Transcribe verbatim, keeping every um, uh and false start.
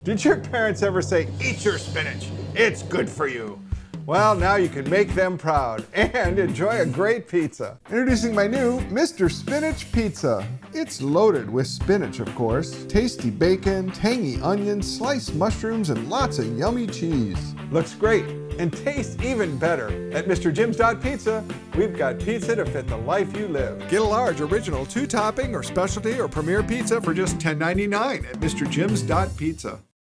Did your parents ever say, eat your spinach, it's good for you? Well, now you can make them proud and enjoy a great pizza. Introducing my new MrSpinach.Pizza. It's loaded with spinach, of course, tasty bacon, tangy onions, sliced mushrooms, and lots of yummy cheese. Looks great and tastes even better. At MrJims.Pizza, we've got pizza to fit the life you live. Get a large original two-topping or specialty or premier pizza for just ten ninety-nine at MrJims.Pizza.